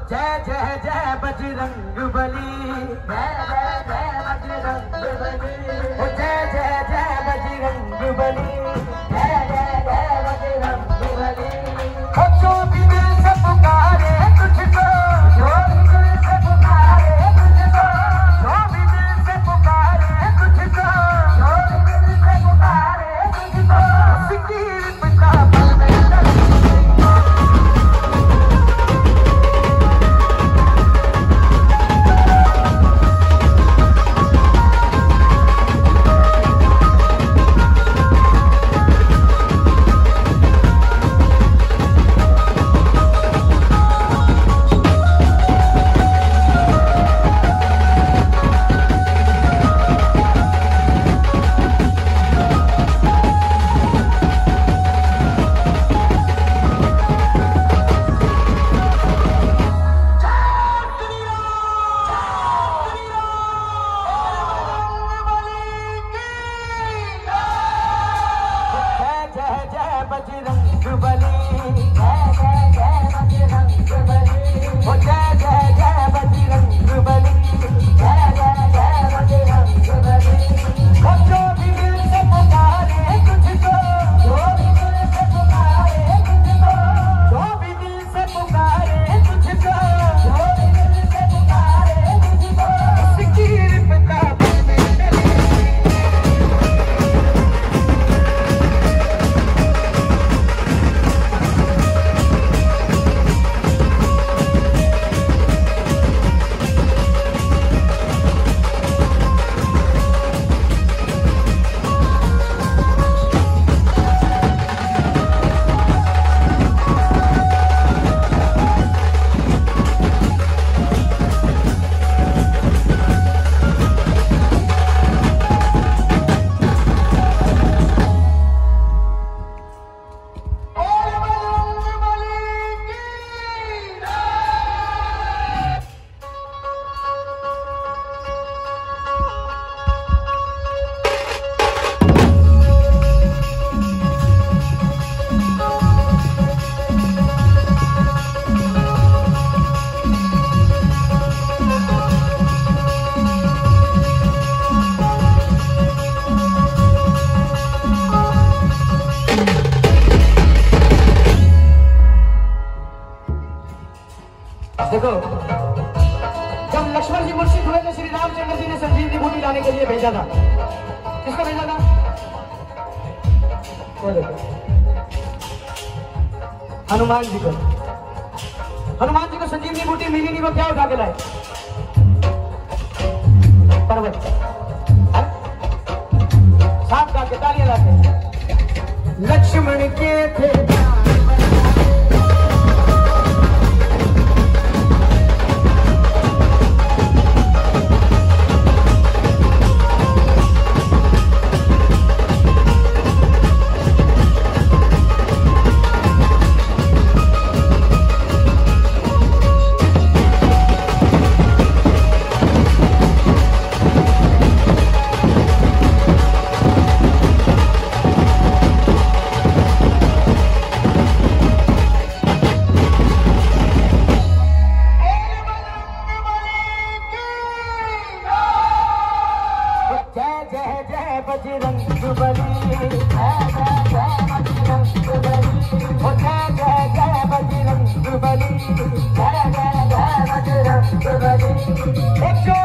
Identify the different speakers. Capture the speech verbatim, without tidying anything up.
Speaker 1: जय जय जय बजरंग बली, जय जय जय बजरंग बली, ओ जय जय जय बजरंग बली, जय जय जय बजरंग बली। ओ जो भी दिल से पुकारे तुझको, जो भी दिल से पुकारे तुझको, जो भी दिल से पुकारे तुझको, जो भी दिल से पुकारे तुझको, उसकी पिता पर में देखो, जब लक्ष्मण जी मूर्छित हुए तो श्री रामचंद्र जी ने संजीवनी बूटी लाने के लिए भेजा था। किसको भेजा था? हनुमान जी को। हनुमान जी को संजीवनी बूटी मिली नहीं, वो क्या उठा के लाए? पर्वत। सांप गा के, तालियां लाके। लक्ष्मण के थे बजरंग बली, जय जय जय बजरंग बली, ओ जय जय जय बजरंग बली, जय जय जय बजरंग बली।